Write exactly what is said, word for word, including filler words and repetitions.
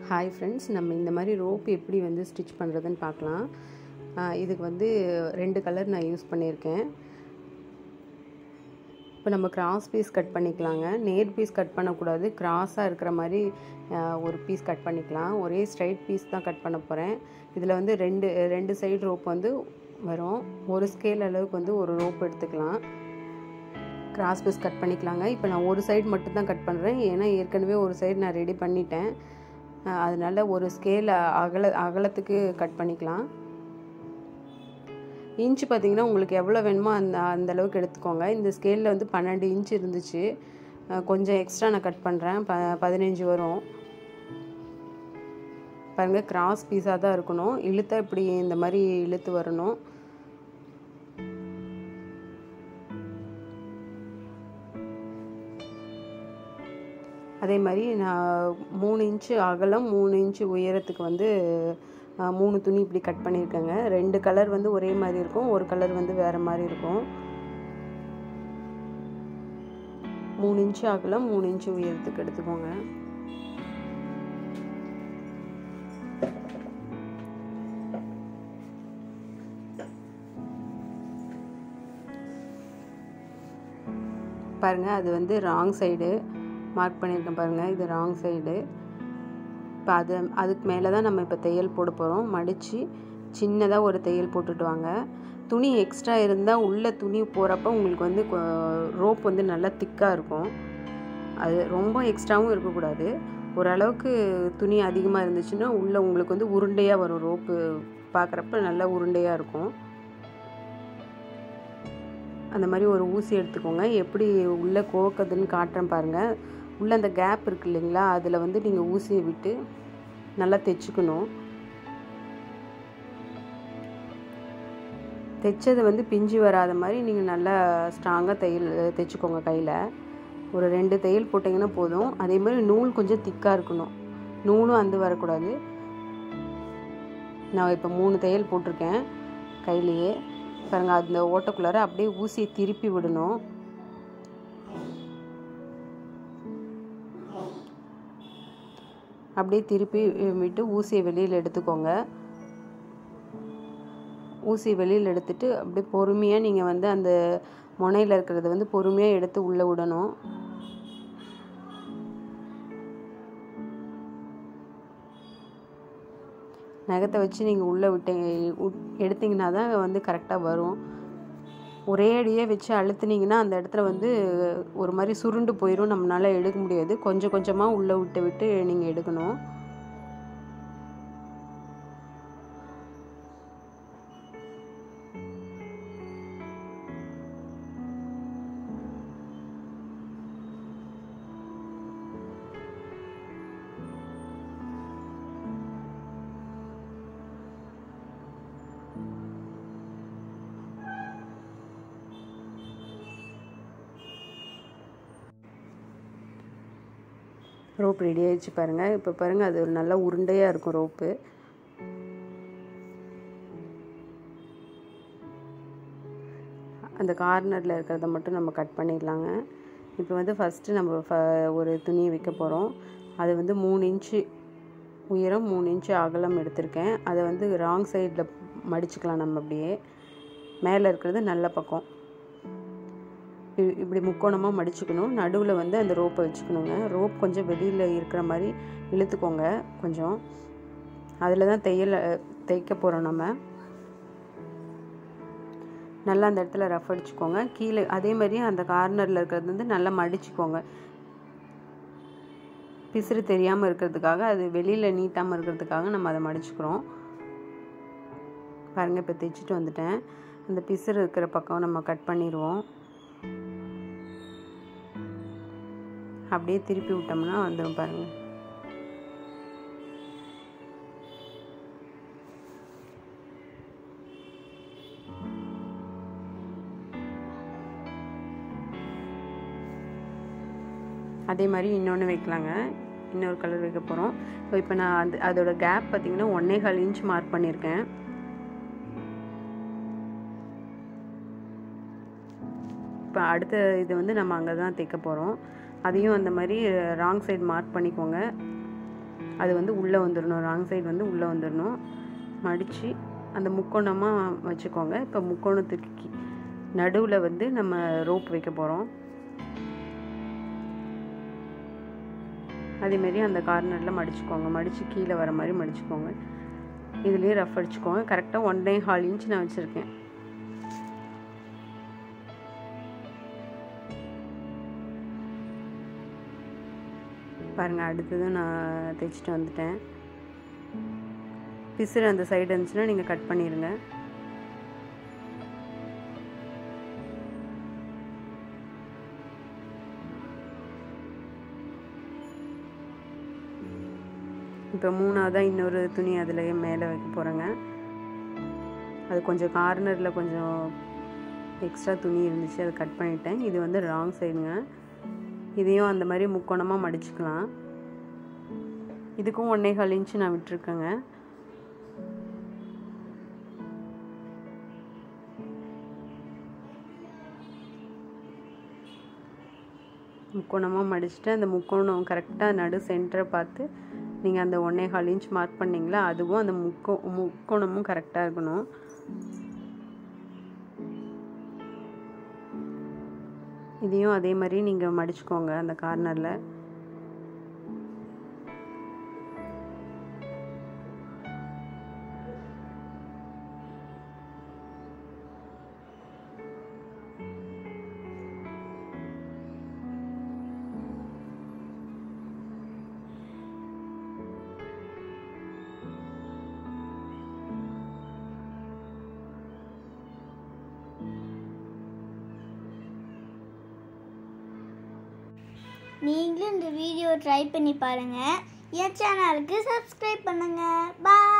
Hi friends, நம்ம இந்த மாதிரி ரோப் எப்படி வந்து ஸ்டிச் பண்ணுறதுன்னு பார்க்கலாம். இதுக்கு வந்து ரெண்டு கலர் நான் யூஸ் பண்ணியிருக்கேன். இப்போ நம்ம கிராஸ் பீஸ் கட் பண்ணிக்கலாங்க. நேர் பீஸ் கட் பண்ணக்கூடாது, கிராஸாக இருக்கிற மாதிரி ஒரு பீஸ் கட் பண்ணிக்கலாம். ஒரே ஸ்ட்ரைட் பீஸ் தான் கட் பண்ண போகிறேன். இதில் வந்து ரெண்டு ரெண்டு சைடு ரோப் வந்து வரும். ஒரு ஸ்கேல் அளவுக்கு வந்து ஒரு ரோப் எடுத்துக்கலாம். கிராஸ் பீஸ் கட் பண்ணிக்கலாங்க. இப்போ நான் ஒரு சைடு மட்டும் தான் கட் பண்ணுறேன், ஏன்னா ஏற்கனவே ஒரு சைடு நான் ரெடி பண்ணிட்டேன். அதனால் ஒரு ஸ்கேல் அகல அகலத்துக்கு கட் பண்ணிக்கலாம். இன்ச்சு பார்த்திங்கன்னா உங்களுக்கு எவ்வளோ வேணுமோ அந்த அந்த அளவுக்கு எடுத்துக்கோங்க. இந்த ஸ்கேலில் வந்து பன்னெண்டு இன்ச் இருந்துச்சு, கொஞ்சம் எக்ஸ்ட்ரா நான் கட் பண்ணுறேன். ப பதினஞ்சு வரும். பாருங்கள், கிராஸ் பீஸாக தான் இருக்கணும். இழுத்தா இப்படி இந்த மாதிரி இழுத்து வரணும். அதே மாதிரி நான் மூணு இன்ச்சு அகலம் மூணு இன்ச்சு உயரத்துக்கு வந்து மூணு துணி இப்படி கட் பண்ணியிருக்கேங்க. ரெண்டு கலர் வந்து ஒரே மாதிரி இருக்கும், ஒரு கலர் வந்து வேறு மாதிரி இருக்கும். மூணு இன்ச்சு அகலம் மூணு இன்ச்சு உயரத்துக்கு எடுத்துக்கோங்க. பாருங்கள், அது வந்து ராங் சைடு மார்க் பண்ணியிருக்கேன். பாருங்கள், இது ராங் சைடு. இப்போ அது அதுக்கு மேலே தான் நம்ம இப்போ தையல் போட போகிறோம். மடித்து சின்னதாக ஒரு தையல் போட்டுட்டு வாங்க. துணி எக்ஸ்ட்ரா இருந்தால் உள்ளே துணி போகிறப்ப உங்களுக்கு வந்து ரோப் வந்து நல்லா திக்காக இருக்கும். அது ரொம்ப எக்ஸ்ட்ராவும் இருக்கக்கூடாது. ஓரளவுக்கு துணி அதிகமாக இருந்துச்சுன்னா உள்ளே உங்களுக்கு வந்து உருண்டையாக வரும். ரோப்பு பார்க்குறப்ப நல்லா உருண்டையாக இருக்கும். அந்த மாதிரி ஒரு ஊசி எடுத்துக்கோங்க. எப்படி உள்ளே கோக்குதுன்னு காட்டுறேன் பாருங்கள். உள்ளே அந்த கேப் இருக்கு இல்லைங்களா, அதில் வந்து நீங்கள் ஊசியை விட்டு நல்லா தைச்சிக்கணும். தைச்சது வந்து பிஞ்சு வராத மாதிரி நீங்கள் நல்லா ஸ்ட்ராங்காக தையல் தைச்சிக்கோங்க. கையில் ஒரு ரெண்டு தையல் போட்டிங்கன்னா போதும். அதே மாதிரி நூல் கொஞ்சம் திக்காக இருக்கணும், நூலும் அந்து வரக்கூடாது. நான் இப்போ மூணு தையல் போட்டிருக்கேன் கையிலையே. பாருங்கள், அந்த ஓட்டக்குள்ளார அப்படியே ஊசியை திருப்பி விடணும். அப்படியே திருப்பி விட்டு ஊசியை வெளியில் எடுத்துக்கோங்க. ஊசியை வெளியில் எடுத்துட்டு அப்படியே பொறுமையாக நீங்கள் வந்து அந்த முனையில் இருக்கிறத வந்து பொறுமையாக எடுத்து உள்ளே விடணும். நகத்தை வச்சு நீங்கள் உள்ளே விட்டீங்க எடுத்திங்கன்னா தான் வந்து கரெக்டாக வரும். ஒரே அடியே வச்சு அழுத்துனீங்கன்னா அந்த இடத்துல வந்து ஒரு மாதிரி சுருண்டு போயிடும், நம்மளால் எடுக்க முடியாது. கொஞ்சம் கொஞ்சமாக உள்ளே விட்டு விட்டு நீங்கள் எடுக்கணும். ரோப் ரெடி ஆகிடுச்சு பாருங்கள். இப்போ பாருங்கள், அது ஒரு நல்ல உருண்டையாக இருக்கும் ரோப்பு. அந்த கார்னரில் இருக்கிறத மட்டும் நம்ம கட் பண்ணிடலாங்க. இப்போ வந்து ஃபஸ்ட்டு நம்ம ஃப ஒரு துணியை வைக்க போகிறோம். அது வந்து மூணு இன்ச்சு உயரம் மூணு இன்ச்சு அகலம் எடுத்திருக்கேன். அதை வந்து ராங் சைடில் மடிச்சுக்கலாம். நம்ம அப்படியே மேலே இருக்கிறது நல்ல பக்கம் இப்படி முக்கோணமாக மடிச்சுக்கணும். நடுவில் வந்து அந்த ரோப்பை வச்சுக்கணுங்க. ரோப் கொஞ்சம் வெளியில் இருக்கிற மாதிரி இழுத்துக்கோங்க கொஞ்சம். அதில் தான் தையல் தைக்க போகிறோம் நம்ம. நல்லா அந்த இடத்துல ரஃப் அடிச்சுக்கோங்க. கீழே அதே மாதிரி அந்த கார்னரில் இருக்கிறது வந்து நல்லா மடிச்சுக்கோங்க. பிசுறு தெரியாமல் இருக்கிறதுக்காக, அது வெளியில் நீட்டாமல் இருக்கிறதுக்காக நம்ம அதை மடிச்சுக்கிறோம். பாருங்கள், இப்போ தைச்சிட்டு வந்துட்டேன். அந்த பிசுறு இருக்கிற பக்கம் நம்ம கட் பண்ணிடுவோம். அப்படியே திருப்பி விட்டோம்னா வந்துடும் பாருங்கள். அதே மாதிரி இன்னொன்று வைக்கலாங்க. இன்னொரு கலர் வைக்க போகிறோம். ஸோ இப்போ நான் அது அதோட கேப் பார்த்திங்கன்னா ஒன்னே கால் இன்ச் மார்க் பண்ணியிருக்கேன். இப்போ அடுத்த இது வந்து நம்ம அங்கே தான் தைக்க போகிறோம். அதையும் அந்த மாதிரி ராங் சைடு மார்க் பண்ணிக்கோங்க. அது வந்து உள்ளே வந்துடணும், ராங் சைடு வந்து உள்ளே வந்துடணும். மடித்து அந்த முக்கோணமாக வச்சுக்கோங்க. இப்போ முக்கோணத்துக்கு நடுவில் வந்து நம்ம ரோப் வைக்க போகிறோம். அதேமாரி அந்த கார்னரில் மடிச்சுக்கோங்க, மடித்து கீழே வர மாதிரி மடிச்சுக்கோங்க. இதுலேயே ரஃப் அடிச்சுக்கோங்க. கரெக்டாக ஒன்றே கால் இன்ச் நான் வச்சுருக்கேன். பாருங்கள், அடுத்தது நான் தைச்சிட்டு வந்துட்டேன். பிசுறு அந்த சைடு இருந்துச்சுன்னா நீங்கள் கட் பண்ணிடுங்க. இப்போ மூணாவதாக இன்னொரு துணி அதில் மேலே வைக்க போகிறேங்க. அது கொஞ்சம் கார்னரில் கொஞ்சம் எக்ஸ்ட்ரா துணி இருந்துச்சு, அதை கட் பண்ணிட்டேன். இது வந்து ராங் சைடுங்க. இதையும் அந்த மாதிரி முக்கோணமாக மடிச்சுக்கலாம். இதுக்கும் ஒன்றே கால் இன்ச்சு நான் விட்டுருக்கேங்க. முக்கோணமாக மடிச்சுட்டு அந்த முக்கோணம் கரெக்டாக நடு சென்டரை பார்த்து நீங்கள் அந்த ஒன்றே கால் இன்ச் மார்க் பண்ணிங்களா, அதுவும் அந்த முக்கோ முக்கோணமும் கரெக்டாக இருக்கணும். இதையும் அதே மாதிரி நீங்கள் மடிச்சுக்கோங்க அந்த கார்னரில். நீங்களும் இந்த வீடியோ ட்ரை பண்ணி பாருங்கள். என் சேனலுக்கு சப்ஸ்கிரைப் பண்ணுங்கள். பாய்.